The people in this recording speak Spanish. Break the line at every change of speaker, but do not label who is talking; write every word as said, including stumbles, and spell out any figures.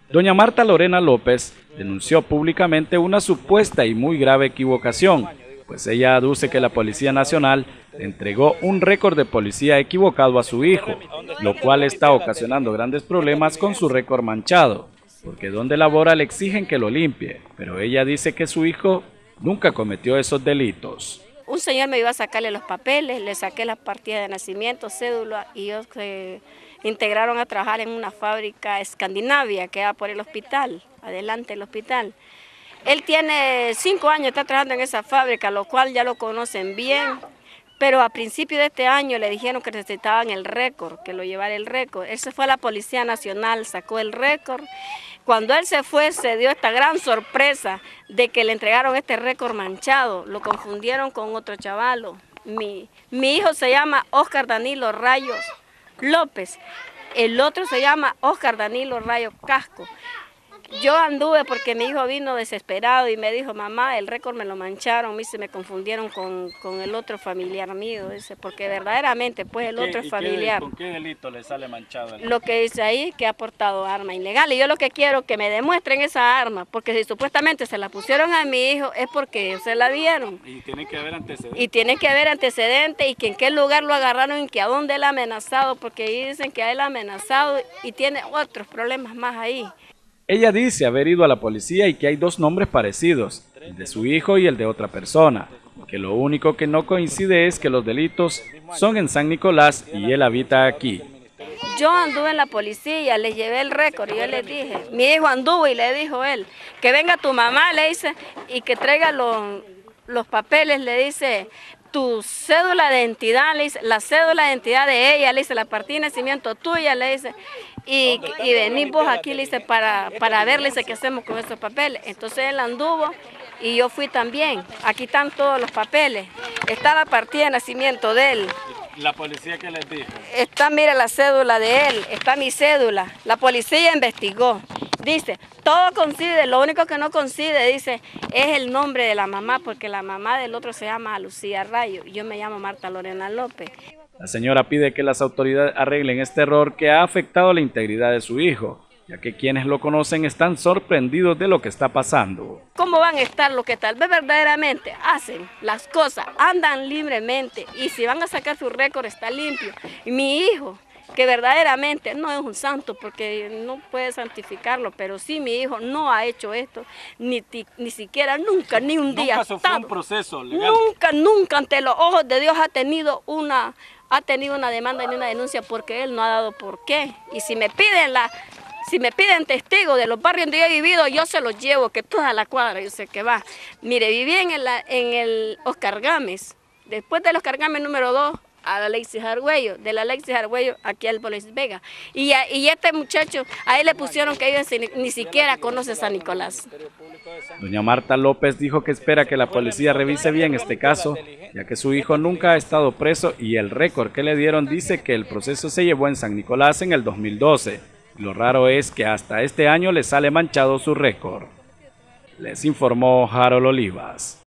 Doña Marta Lorena López denunció públicamente una supuesta y muy grave equivocación, pues ella aduce que la Policía Nacional le entregó un récord de policía equivocado a su hijo, lo cual está ocasionando grandes problemas con su récord manchado, porque donde labora le exigen que lo limpie, pero ella dice que su hijo nunca cometió esos delitos.
Un señor me iba a sacarle los papeles, le saqué las partidas de nacimiento, cédula, y ellos se integraron a trabajar en una fábrica Escandinavia que va por el hospital, adelante del hospital. Él tiene cinco años, está trabajando en esa fábrica, lo cual ya lo conocen bien, pero a principio de este año le dijeron que necesitaban el récord, que lo llevara el récord. Él se fue a la Policía Nacional, sacó el récord. Cuando él se fue, se dio esta gran sorpresa de que le entregaron este récord manchado, lo confundieron con otro chavalo. Mi, mi hijo se llama Oscar Danilo Rayos López, el otro se llama Oscar Danilo Rayos Casco. Yo anduve porque mi hijo vino desesperado y me dijo, mamá, el récord me lo mancharon, se me confundieron con, con el otro familiar mío, dice, porque verdaderamente pues el otro familiar.
¿Con qué delito le sale manchado?
Lo que dice ahí, que ha portado arma ilegal, y yo lo que quiero es que me demuestren esa arma, porque si supuestamente se la pusieron a mi hijo es porque se la dieron.
Y tiene que haber antecedentes.
Y tiene que haber antecedentes y que en qué lugar lo agarraron y que a dónde él ha amenazado, porque ahí dicen que a él ha amenazado y tiene otros problemas más ahí.
Ella dice haber ido a la policía y que hay dos nombres parecidos, el de su hijo y el de otra persona, que lo único que no coincide es que los delitos son en San Nicolás y él habita aquí.
Yo anduve en la policía, le llevé el récord y yo le dije, mi hijo anduvo y le dijo él, que venga tu mamá, le dice, y que traiga los, los papeles, le dice, tu cédula de identidad, le dice, la cédula de identidad de ella, le dice, la partida de nacimiento tuya, le dice, y, y venís vos aquí, le dice, para, para ver, le dice, qué hacemos con esos papeles. Entonces él anduvo y yo fui también. Aquí están todos los papeles. Está la partida de nacimiento de él.
¿La policía qué les dijo?
Está, mira, la cédula de él, está mi cédula. La policía investigó. Dice, todo coincide, lo único que no coincide, dice, es el nombre de la mamá, porque la mamá del otro se llama Lucía Rayo y yo me llamo Marta Lorena López.
La señora pide que las autoridades arreglen este error que ha afectado la integridad de su hijo, ya que quienes lo conocen están sorprendidos de lo que está pasando.
¿Cómo van a estar los que tal vez verdaderamente hacen las cosas, andan libremente y si van a sacar su récord está limpio? Y mi hijo, que verdaderamente no es un santo porque no puede santificarlo, pero sí mi hijo no ha hecho esto, ni, ni siquiera nunca, ni un día.
Nunca sufrió un proceso legal.
Nunca, nunca ante los ojos de Dios ha tenido una, ha tenido una demanda ni una denuncia porque él no ha dado por qué. Y si me piden la, si me piden testigos de los barrios donde yo he vivido, yo se los llevo, que toda la cuadra yo sé que va. Mire, viví en el, en el Oscar Gámez, después del Oscar Gámez número dos, a la Alexis Argüello, de la Alexis Argüello aquí al Bolis Vega. Y, a, y este muchacho, a él le pusieron que ellos ni, ni siquiera conoce San Nicolás.
Doña Marta López dijo que espera que la policía revise bien este caso, ya que su hijo nunca ha estado preso y el récord que le dieron dice que el proceso se llevó en San Nicolás en el dos mil doce. Lo raro es que hasta este año le sale manchado su récord. Les informó Harold Olivas.